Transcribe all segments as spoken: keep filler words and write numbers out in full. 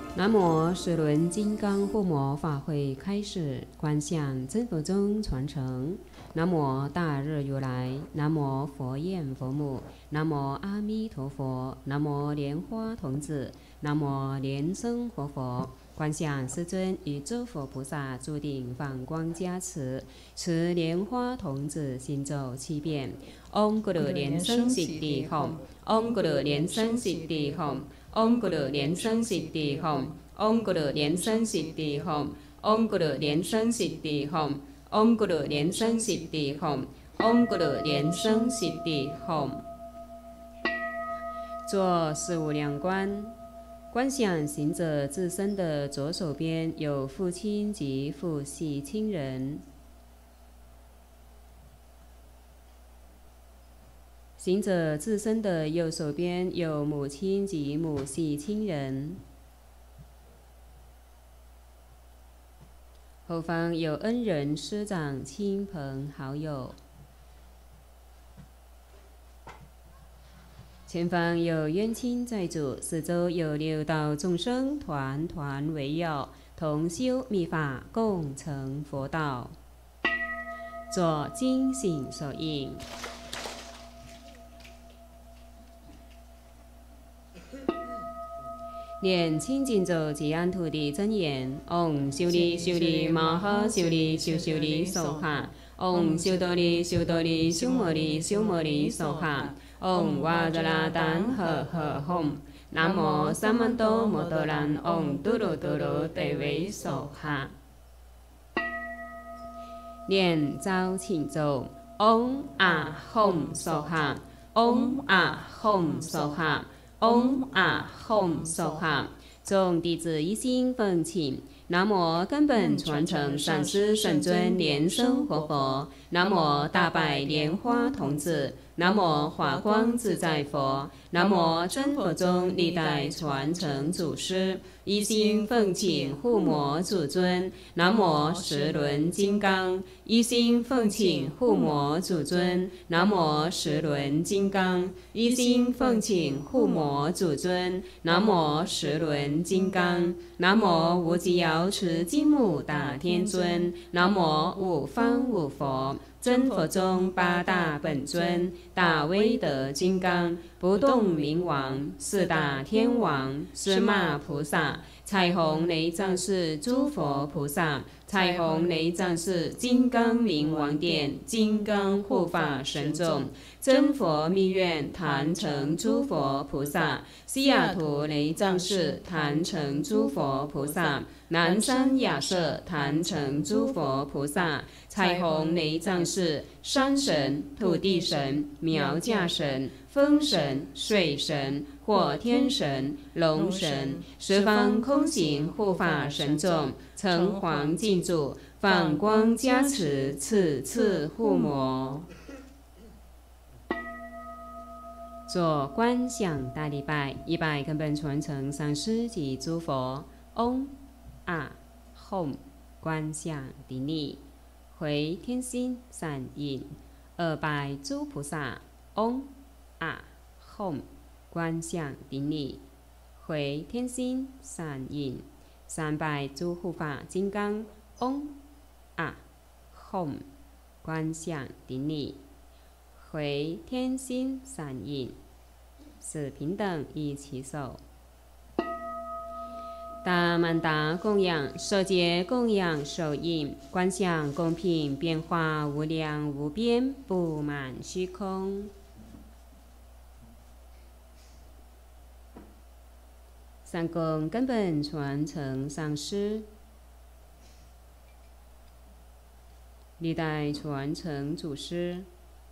南无十轮金刚护摩法会开始，观想真佛宗传承。南无大日如来，南无佛焰佛母，南无阿弥陀佛，南无莲花童子，南无莲生活佛。观想世尊与诸佛菩萨注定放光加持，持莲花童子行走七遍。唵咕噜莲生悉地吽，唵咕噜莲生悉地吽，唵咕噜莲生悉地吽，唵咕噜莲生悉地吽，唵咕噜莲生悉地吽，唵咕噜莲生悉地吽，唵咕噜莲生悉地吽。做四无量观。观想行者自身的左手边有父亲及父系亲人，行者自身的右手边有母亲及母系亲人，后方有恩人、师长、亲朋好友。前方有冤亲债主，四周有六道众生团团围绕，同修密法，共成佛道。做精行手印。念清净咒吉安土地真言：唵修利修利摩诃修利修修利梭哈。唵修多利修多利修摩利修摩利梭哈。唵哇达拉丹呵呵吽。南无三曼多摩多兰。唵嘟噜嘟噜得维梭哈。念招请咒：唵啊吽梭哈。唵啊吽梭哈。唵啊吽梭哈。众弟子一心奉请。南无根本传承上师圣尊莲生活佛。南无大白莲花童子。南无华光自在佛。南无真佛宗历代传承祖师。一心奉请护摩主尊。南无十轮金刚。一心奉请护摩主尊。南无十轮金刚。一心奉请护摩主尊。南无十轮金刚。南无无极瑶池金木大天尊。南无五方五佛。真佛中八大本尊，大威德金刚，不动明王，四大天王，司马菩萨，彩虹雷藏寺诸佛菩萨，彩虹雷藏寺金刚明王殿，金刚护法神众，真佛密院坛城诸佛菩萨，西雅图雷藏寺坛城诸佛菩萨，南山亚舍坛城诸佛菩萨，彩虹雷藏寺山神、土地神、苗架神、风神、水神、火天神、龙神，十方空行护法神众，城隍敬主，放光加持，次次护摩。做观想大礼拜，一拜根本传承上师及诸佛。唵啊吽，观想顶礼。回天心善印，二拜诸菩萨。唵啊吽，观想顶礼。回天心善印，三拜诸护法金刚。唵啊吽，观想顶礼。回天心善印，四平等一起手。大曼达供养，舍戒供养手印，观想公平变化无量无边，布满虚空。三供根本传承上师，历代传承祖师，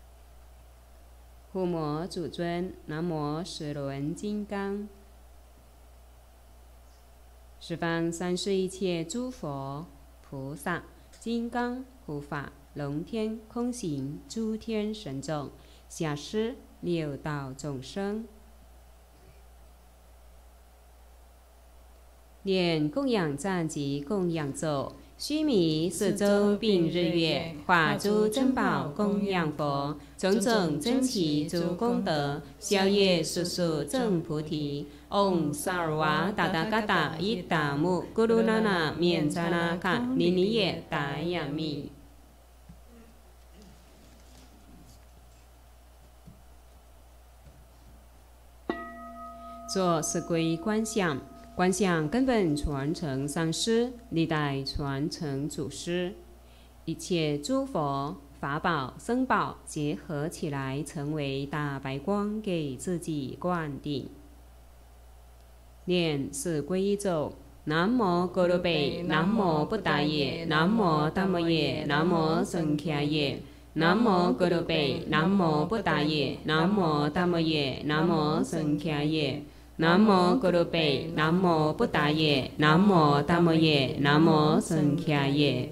护摩主尊，南无十轮金刚。十方三世一切诸佛菩萨、金刚护法、龙天空行诸天神众、下施六道众生，念供养赞及供养咒， 须弥四周并日月，化诸珍宝供养佛，种种珍奇诸功德，消业速速证菩提。唵萨尔瓦达达嘎达伊达木咕噜那那面扎那卡尼尼耶达雅密。做四归观想。观想根本传承上师，历代传承祖师，一切诸佛法宝僧宝结合起来，成为大白光，给自己灌顶。念四皈依咒：南无咕噜贝，南无布达耶，南无达摩耶，南无僧伽耶。南无咕噜贝，南无布达耶，南无达摩耶，南无僧伽耶。南无咕噜贝，南无布达耶，南无达摩耶，南无僧伽耶。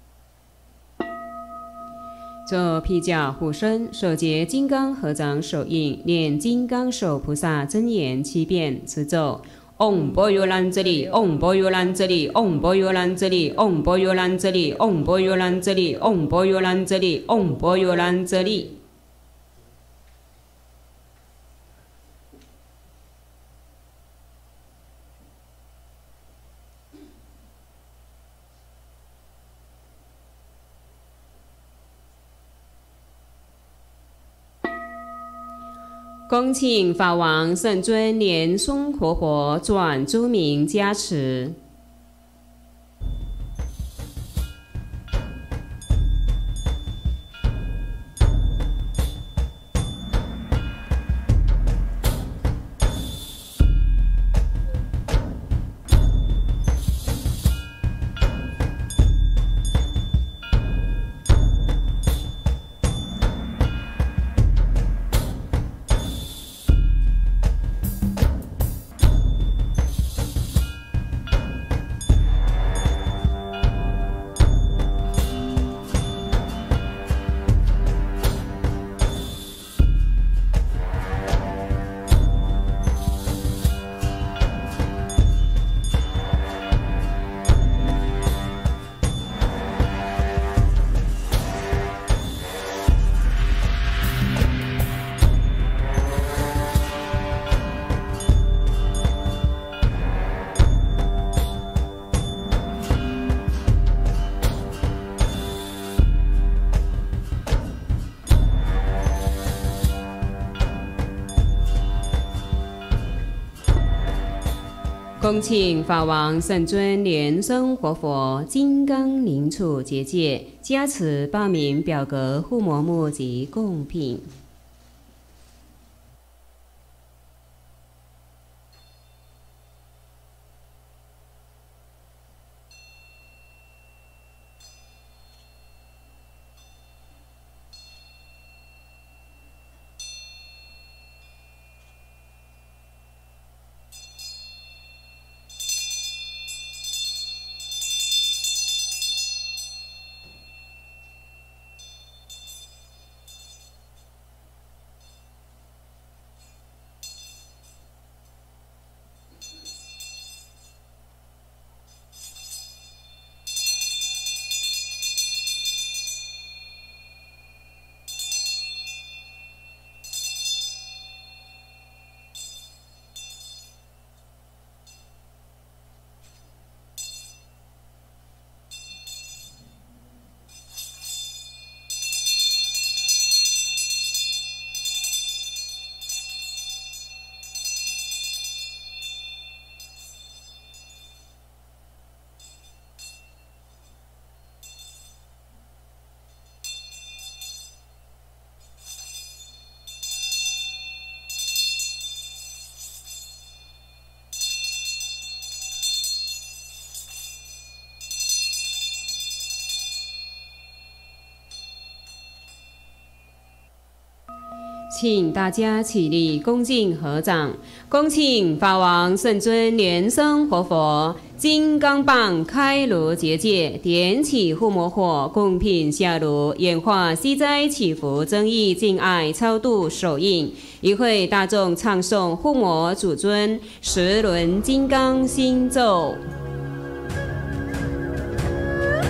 做披甲护身，手结金刚合掌手印，念金刚手菩萨真言七遍，持咒。唵波尤兰遮利，唵波尤兰遮利，唵波尤兰遮利，唵波尤兰遮利，唵波尤兰遮利，唵波尤兰遮利，唵波尤兰遮利。恭请法王圣尊莲松活佛转诸名加持。恭请法王圣尊莲生活佛金刚灵处结界加持报名表格护摩木及贡品。请大家起立恭敬合掌，恭请法王圣尊莲生活佛金刚棒开炉结界，点起护摩火，供品下炉，演化息灾祈福增益敬爱超度手印，一会大众唱诵护摩主尊十轮金刚心咒。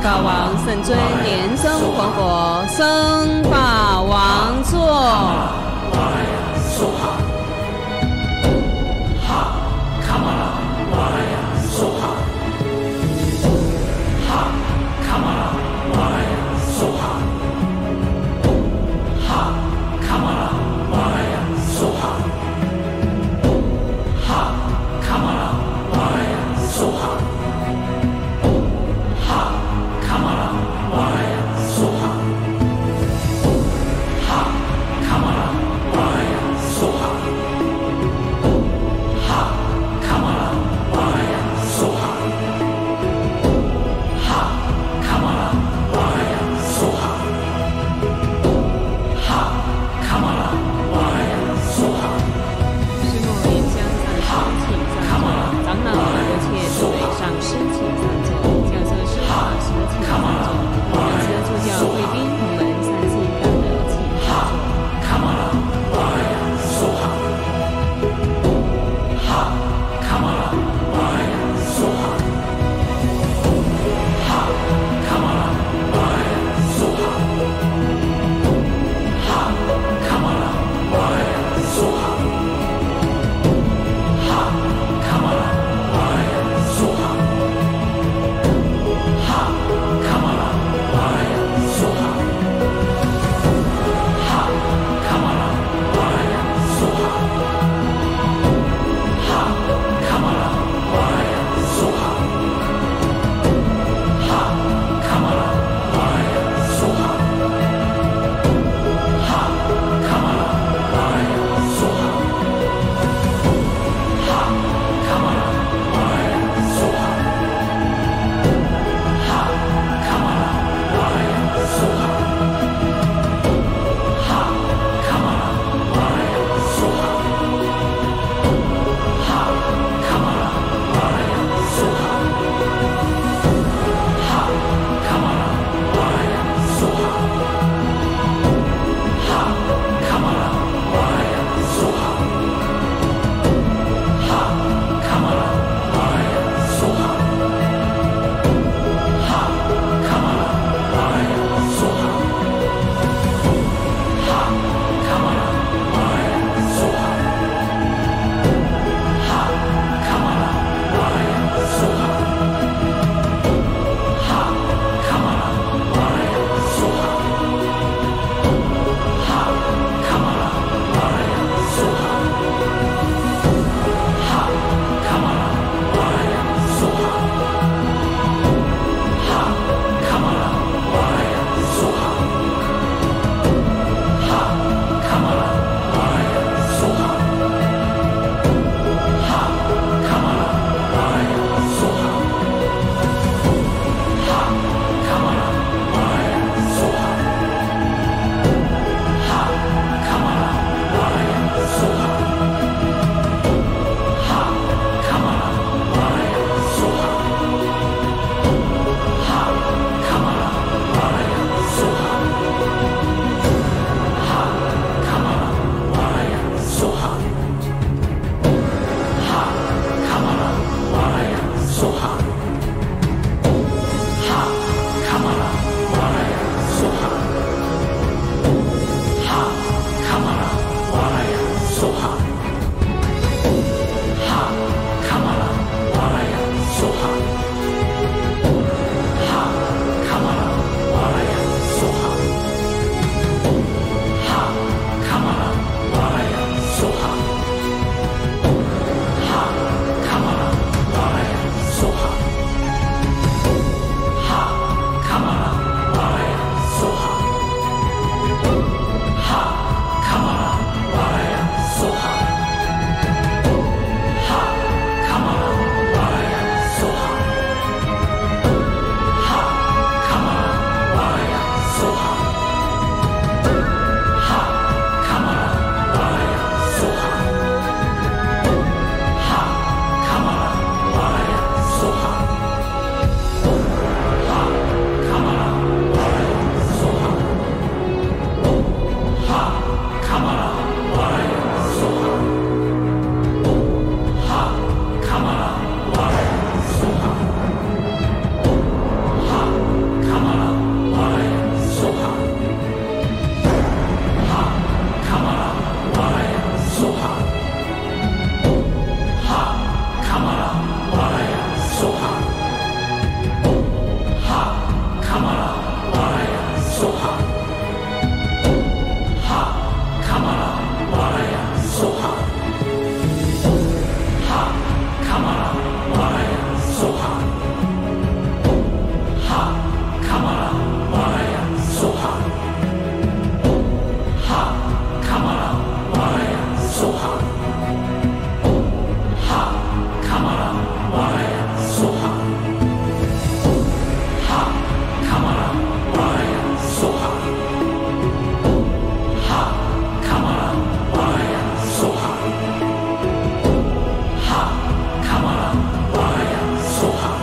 高王神尊莲生活佛生法王座。 哈，卡玛拉瓦拉呀，梭哈。 Soha.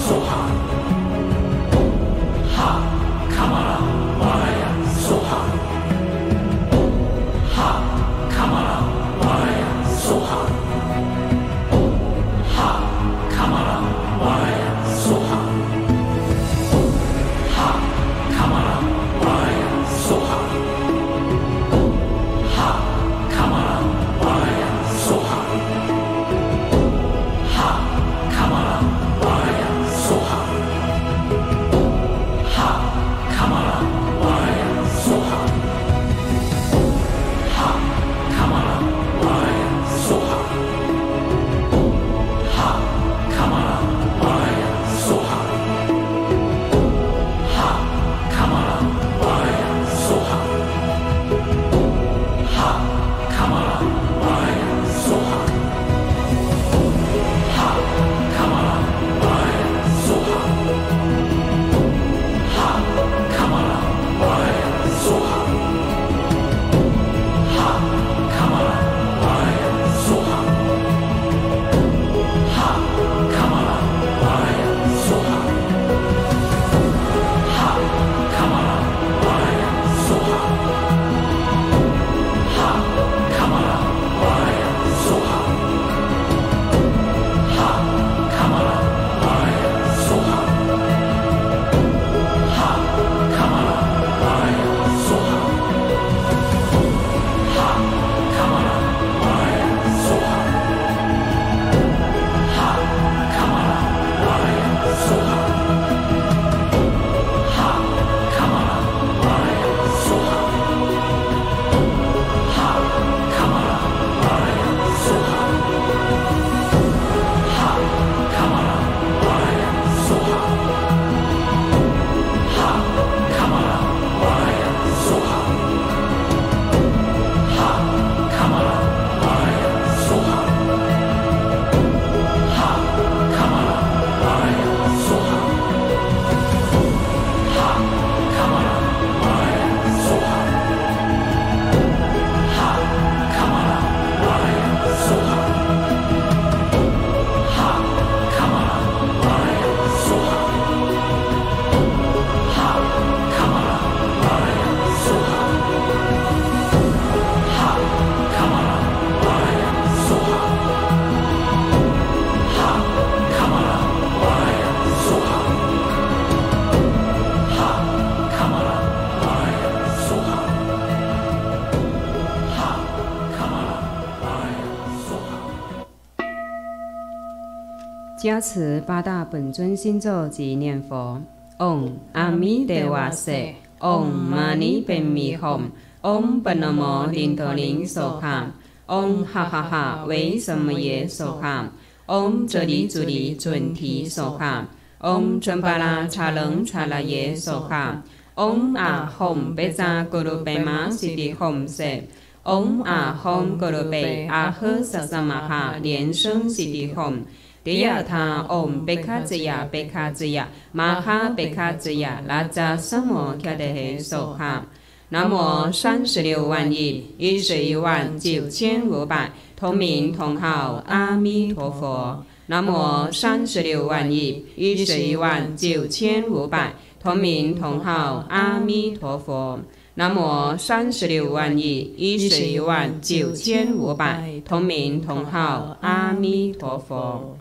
加持八大本尊心咒及念佛。唵阿弥陀瓦瑟，唵嘛呢呗咪吽，唵本那摩林陀林娑哈，唵哈哈哈为什么耶娑哈，唵这里主里准提娑哈，唵准巴拉查楞查拉耶娑哈，唵啊吽贝扎咕噜贝玛悉地吽瑟，唵啊吽咕噜贝阿呵萨萨玛哈连声悉地吽。迪亚他唵贝卡兹亚贝卡兹亚玛哈贝卡兹亚拉扎萨摩卡德嘿娑哈。南无三十六万亿一十一万九千五百同名同号阿弥陀佛。南无三十六万亿一十一万九千五百同名同号阿弥陀佛。南无三十六万亿一十一万九千五百同名同号阿弥陀佛。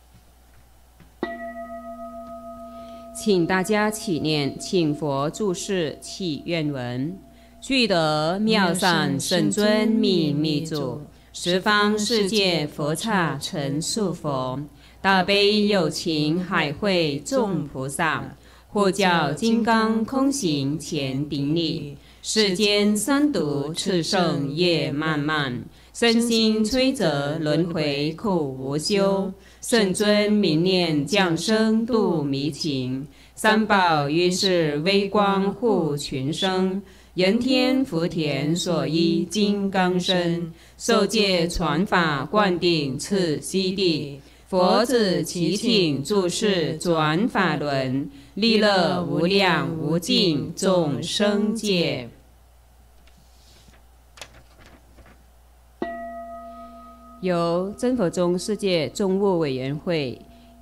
请大家起念，请佛注释祈愿文：具德妙善圣尊秘密主，十方世界佛刹成数佛，大悲有情海会众菩萨，护教金刚空行前顶礼，世间三毒炽盛业漫漫，身心摧折轮回苦无休。圣尊明念降生度迷情，三宝于是微光护群生，人天福田所依金刚身，受戒传法灌顶次悉地，佛子祈请注释转法轮，利乐无量无尽众生界。由真佛宗世界宗务委员会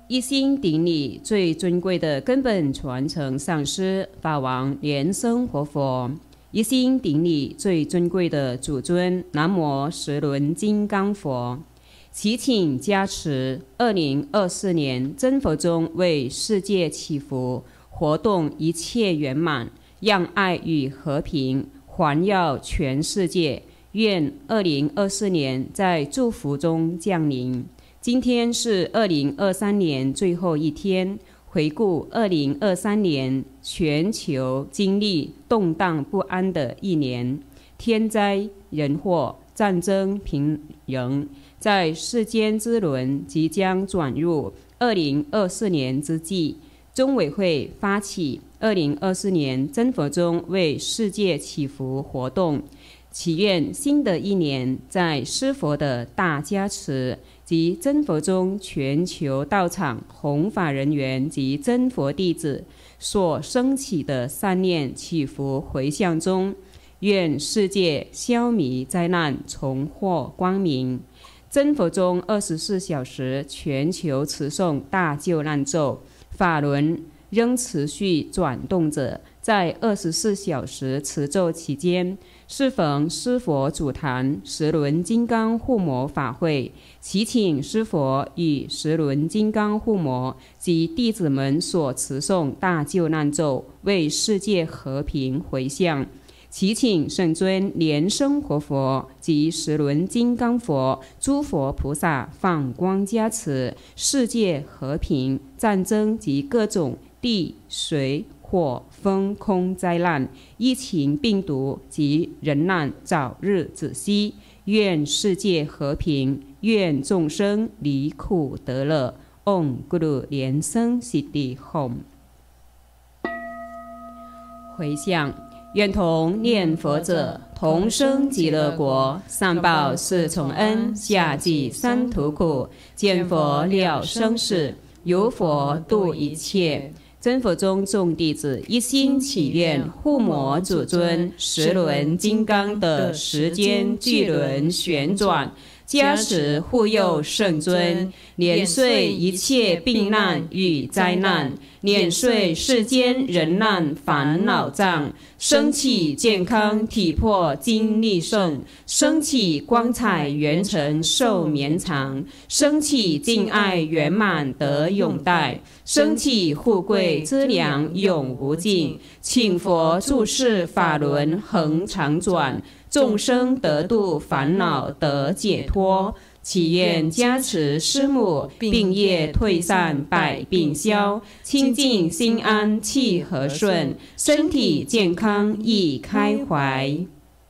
一心顶礼最尊贵的根本传承上师法王莲生活佛，一心顶礼最尊贵的主尊南无十轮金刚佛，祈请加持二零二四年真佛中为世界祈福活动一切圆满，让爱与和平环绕全世界。愿二零二四年在祝福中降临。今天是二零二三年最后一天，回顾二零二三年全球经历动荡不安的一年，天灾人祸、战争频仍，在世间之轮即将转入二零二四年之际，中委会发起二零二四年真佛中为世界祈福活动，祈愿新的一年在师佛的大加持及真佛中全球道场弘法人员及真佛弟子所升起的善念祈福回向中，愿世界消弭灾难，重获光明。真佛中二十四小时全球持诵大救难咒，法轮仍持续转动着。在二十四小时持咒期间，适逢师佛主坛十轮金刚护摩法会，祈请师佛与十轮金刚护摩及弟子们所持诵大救难咒为世界和平回向，祈请圣尊莲生活佛及十轮金刚佛诸佛菩萨放光加持，世界和平，战争及各种地水火风空灾难、疫情病毒及人难早日止息，愿世界和平，愿众生离苦得乐。唵咕噜莲生悉地吽。回向，愿同念佛者同生极乐国，上报四重恩，下济三途苦，见佛了生死，由佛度一切。真佛中众弟子一心祈愿护摩主尊十轮金刚的时间巨轮旋转，加持护佑圣尊，碾碎一切病难与灾难，碾碎世间人难烦恼障，升起健康体魄精力盛，升起光彩圆成寿绵长，升起敬爱圆满得永戴，升起富贵资粮永无尽，请佛注释法轮恒常转，众生得度烦恼得解脱，祈愿加持师母病业退散百病消，清净心安气和顺，身体健康易开怀。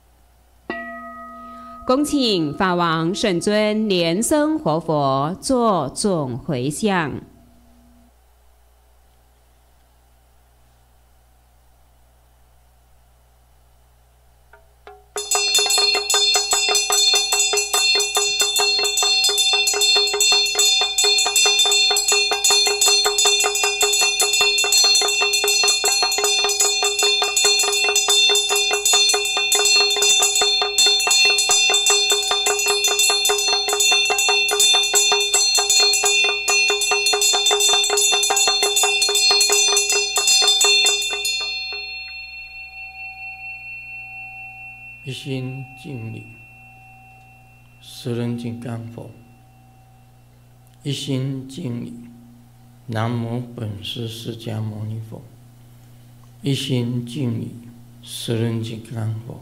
恭请法王圣尊莲生活佛作总回向。 一心敬礼十轮金刚佛，一心敬礼南无本师释迦牟尼佛，一心敬礼十轮金刚佛，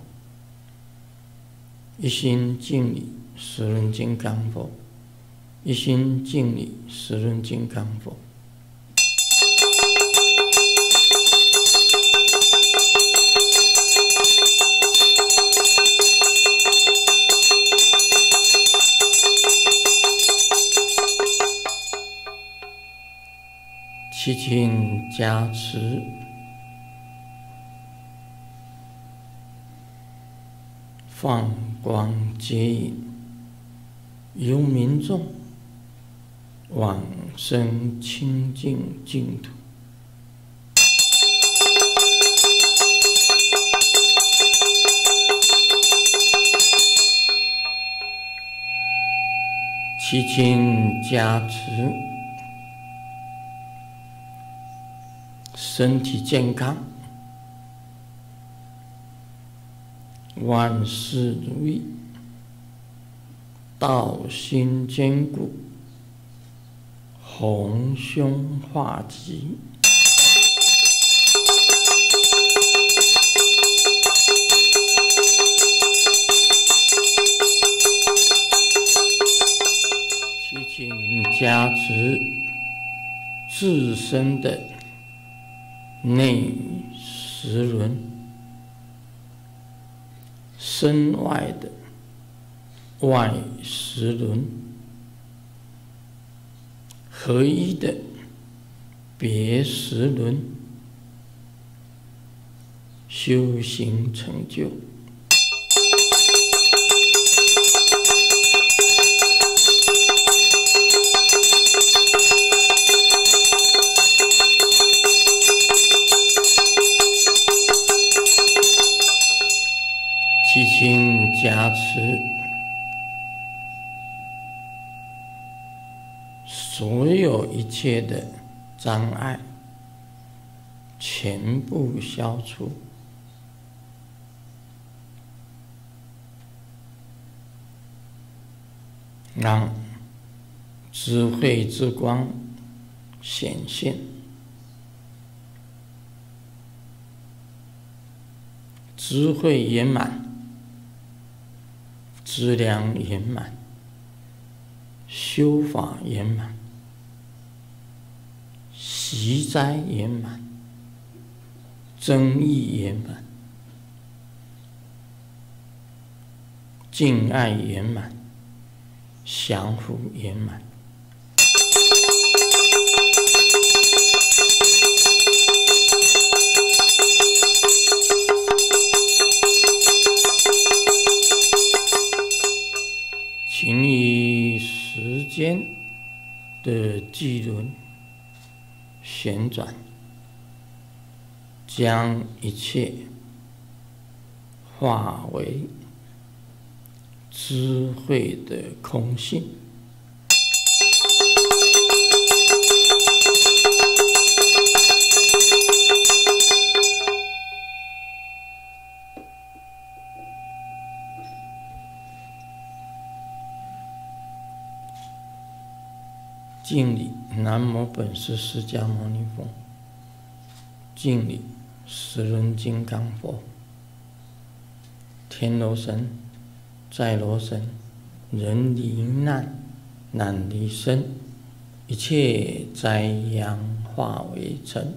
一心敬礼十轮金刚佛，一心敬礼十轮金刚佛。祈请加持放光接引，由民众往生清净净土。祈请加持身体健康，万事如意，道心坚固，宏凶化吉。祈请加持自身的内十轮，身外的外十轮，合一的别十轮，修行成就。祈请加持所有一切的障碍全部消除，让智慧之光显现，智慧圆满，资粮圆满，修法圆满，习斋圆满，增益圆满，敬爱圆满，降伏圆满。请以时间的巨轮旋转，将一切化为智慧的空性。敬礼南无本师释迦牟尼佛，敬礼十轮金刚佛，天罗神、在罗神，人离难，难离身，一切灾殃化为尘。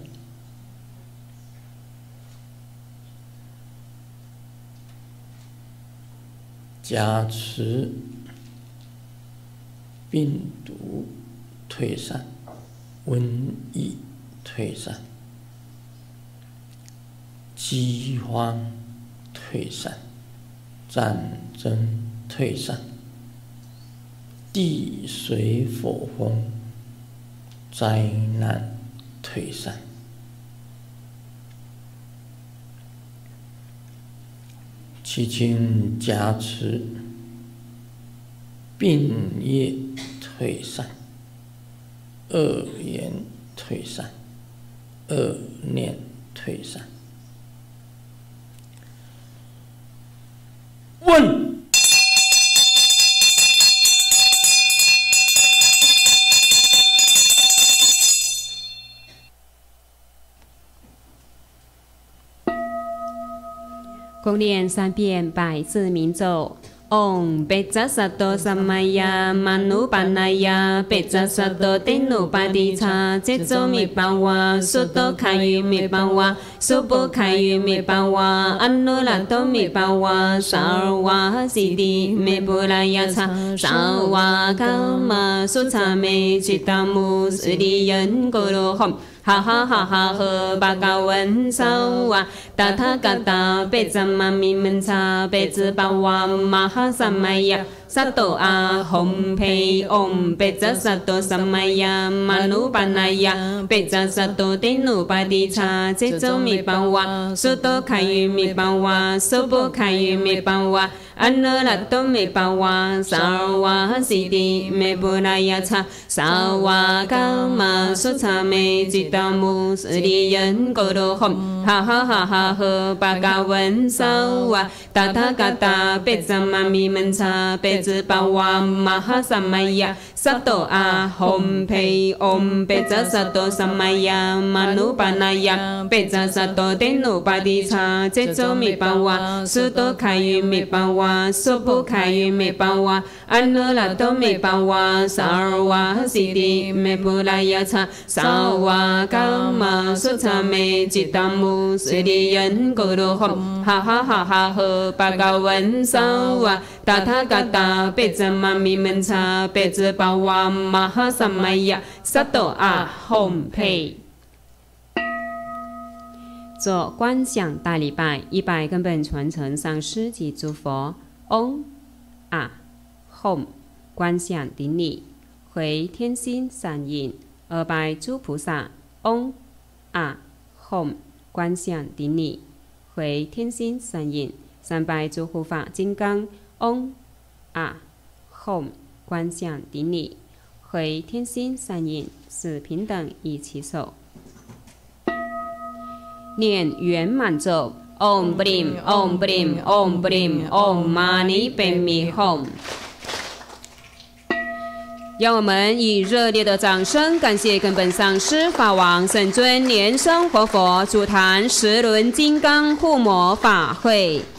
加持病毒退散，瘟疫退散，饥荒退散，战争退散，地水火风灾难退散。祈请加持病业退散，恶言退散，恶念退散。问： 共念三遍百字明咒。Om Beja Sato Samaya Manupanaya Beja Sato Tenupadicha Jetso Mipawa Suto Kayu Mipawa Supo Kayu Mipawa Anulato Mipawa Sarwa Siddhi Mepurayasa Sarwa Kama Sutame Chitamu Sriyan Guru Hom ha ha ha ha ha Bhagavan Sawa Tathagata Beja Mami Mensa Beja Bawa Maha Samaya 萨埵阿吽培唵贝扎萨埵萨玛雅玛努巴那雅贝扎萨埵帝努巴迪查这咒密巴瓦苏多开于密巴瓦苏波开于密巴瓦安那拉多密巴瓦萨尔瓦西迪密布拉雅查萨瓦伽玛苏查梅吉达姆斯利人格罗吽哈哈哈哈呵巴嘎文萨瓦达达嘎达贝扎玛咪门查贝兹巴瓦玛哈萨玛雅萨埵阿吽培唵贝扎萨埵萨玛雅玛努巴那雅贝扎萨埵帝努巴迪查这咒密巴瓦苏多开于密巴瓦苏波开于密巴瓦安那拉多密巴瓦萨尔瓦西迪密布拉雅查萨瓦伽玛苏查梅吉达姆斯利人格罗吽哈哈哈哈呵巴嘎文萨瓦达他嘎达贝扎玛咪门查贝兹巴瓦玛哈萨玛雅萨埵阿吽培。做观想大礼拜，一拜根本传承上师及诸佛。嗡啊吽观想顶礼，回天心善印。二拜诸菩萨。嗡啊吽观想顶礼，回天心善印。三拜诸护法金刚。嗡啊吽观想顶礼，回天心善印。四平等一起手。念圆满咒。唵不灵，唵不灵，唵不灵，唵嘛呢呗咪吽。让我们以热烈的掌声感谢根本上师法王圣尊莲生活佛主坛十轮金刚护摩法会。